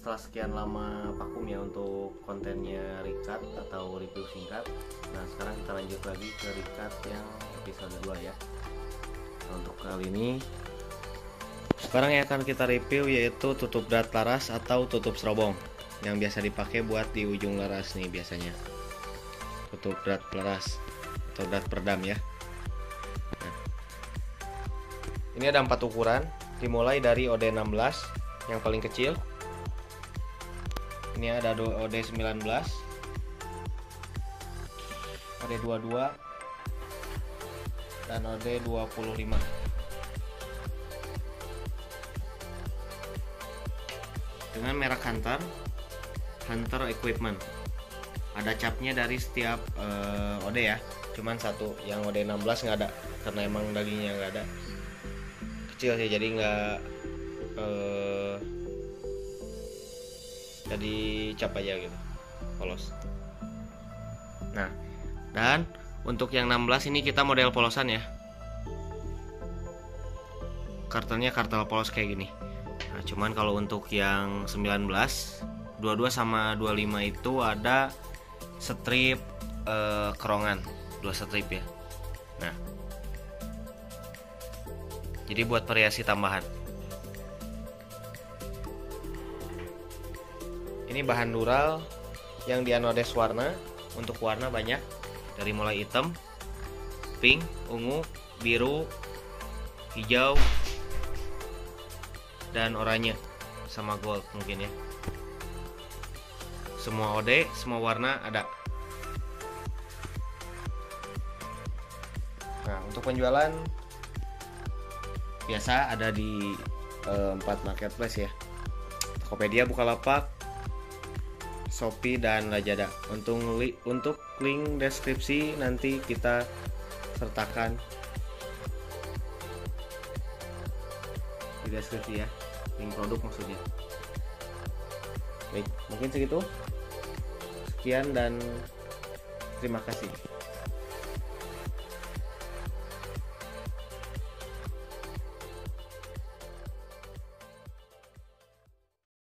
setelah sekian lama vakum ya untuk kontennya recap atau review singkat. Nah sekarang kita lanjut lagi ke recap yang episode 2 ya. Nah, untuk kali ini barang yang akan kita review yaitu tutup drat laras atau tutup serobong yang biasa dipakai buat di ujung laras nih biasanya. Tutup drat laras atau drat peredam ya. Nah, ini ada 4 ukuran, dimulai dari OD16 yang paling kecil. Ini ada OD19, OD22, dan OD25. Dengan merek Hunter Equipment. Ada capnya dari setiap OD ya. Cuman satu, yang OD16 nggak ada karena emang dagingnya nggak ada. Kecil sih, jadi nggak jadi cap aja gitu, polos. Nah, dan untuk yang 16 ini kita model polosan ya. Kartelnya kartel polos kayak gini. Nah, cuman kalau untuk yang 19, 22 sama 25 itu ada strip kerongan, 2 strip ya. Nah, jadi buat variasi tambahan. Ini bahan dural yang dianodes warna. Untuk warna banyak, dari mulai hitam, pink, ungu, biru, hijau, dan oranye sama gold mungkin ya. Semua OD, semua warna ada. Nah, untuk penjualan biasa ada di 4 marketplace ya. Tokopedia, Bukalapak, Shopee, dan Lazada. Untuk link deskripsi nanti kita sertakan di deskripsi ya, link produk maksudnya. Baik, mungkin segitu. Sekian dan terima kasih.